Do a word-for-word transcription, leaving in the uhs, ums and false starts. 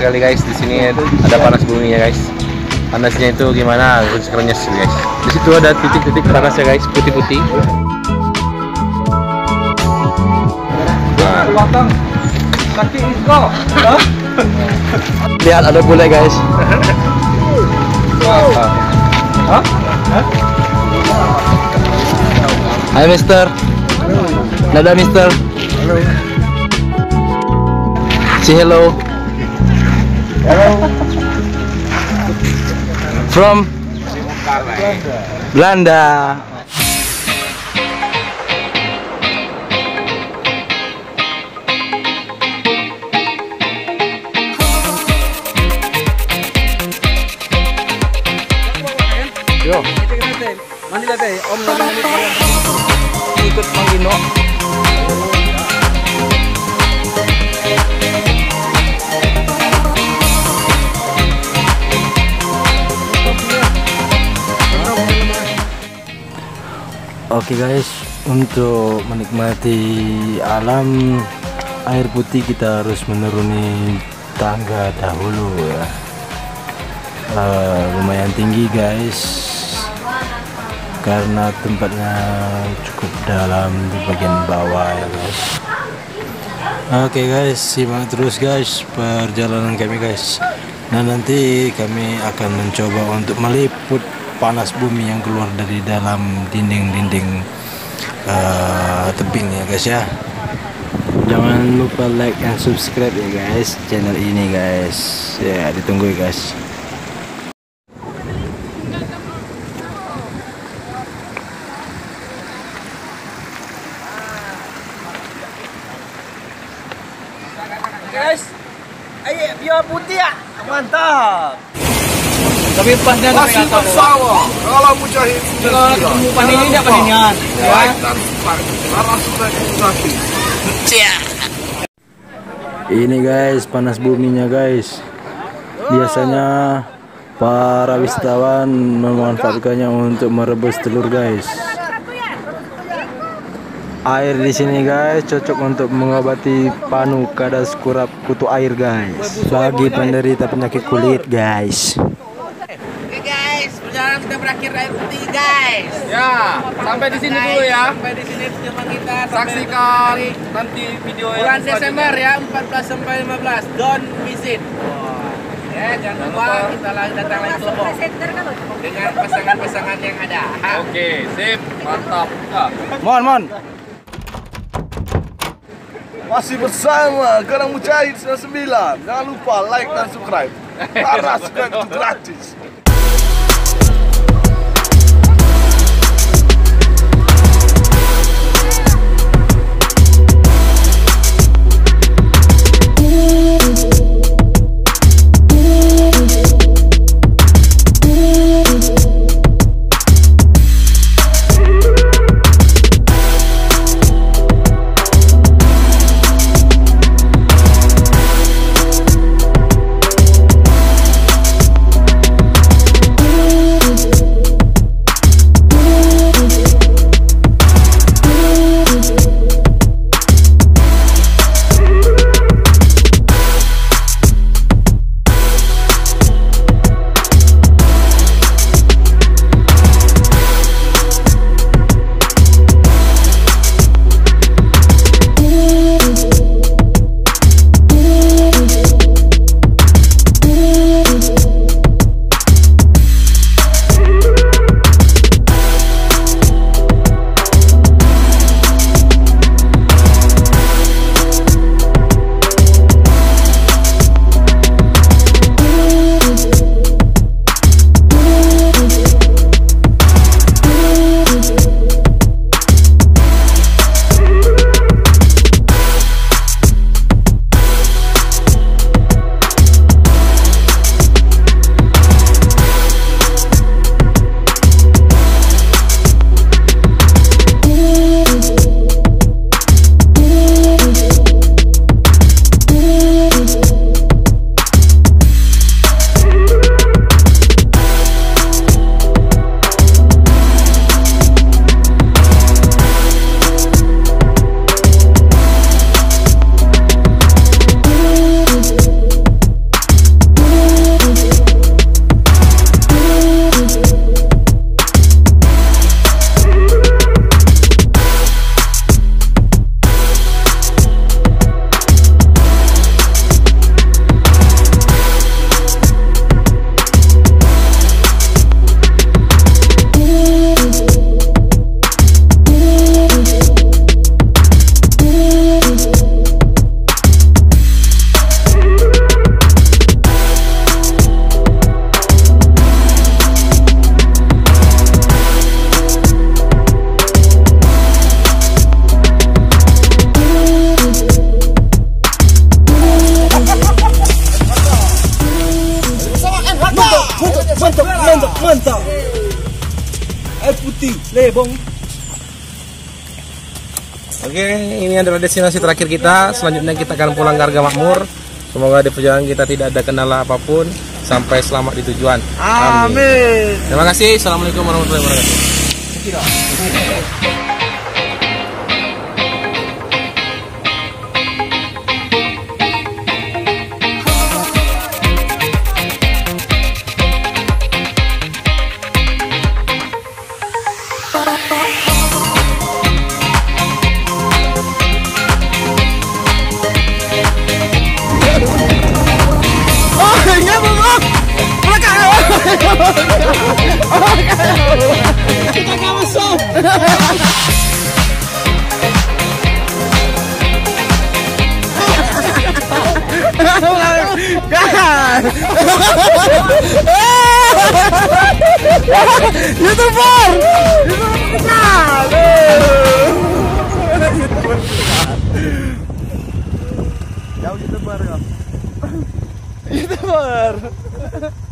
sekali guys. Di sini ada panas buminya guys. Panasnya itu gimana? Renyes guys. Di situ ada titik-titik panas ya guys, putih-putih. Batang kaki isko. Lihat ada bule guys. Hah? Hai Mister. Dadah Mister. Halo. Say hello. Halo. From Belanda. Yo. Mandi lagi, Om Nani Ikut Manggino. Oke guys, untuk menikmati alam air putih kita harus menuruni tangga dahulu ya. Uh, lumayan tinggi guys, karena tempatnya cukup dalam di bagian bawah ya guys. Oke guys, simak terus guys perjalanan kami guys. Nah nanti kami akan mencoba untuk meliput panas bumi yang keluar dari dalam dinding-dinding uh, tebing ya guys ya. Jangan lupa like dan subscribe ya guys channel ini guys. Ya ditunggu ya guys. guys. Ayo biar putih ya. Mantap. Tapi pasnya masih bersama kalau Mujahid kalau ketemu panini tidak paninian like dan subscribe karena sudah diikuti. Ini guys panas buminya guys. Biasanya para wisatawan memanfaatkannya untuk merebus telur guys. Air di sini guys cocok untuk mengobati panu, kadas, kurap, kutu air guys. Bagi penderita penyakit kulit guys. Perjalanan kita berakhir air putih guys. Ya, sampai di sini dulu ya. Sampai di sini perjumpaan kita. Saksikan nanti video yang bulan Desember ya, empat belas sampai lima belas. Don't visit. Ya, jangan lupa kita lagi datang lagi ke Lombok dengan pasangan-pasangan yang ada. Oke, sip, mantap. Mon, mon. Masih bersama Karang Mujahid sembilan puluh sembilan. Jangan lupa like dan subscribe karena subscribe itu gratis. Mantap. Air putih, lebong. Oke, ini adalah destinasi terakhir kita. Selanjutnya kita akan pulang ke Harga Makmur. Semoga di perjalanan kita tidak ada kendala apapun. Sampai selamat di tujuan. Amin. Terima kasih. Assalamualaikum warahmatullahi wabarakatuh. YouTuber, YouTuber, YouTuber.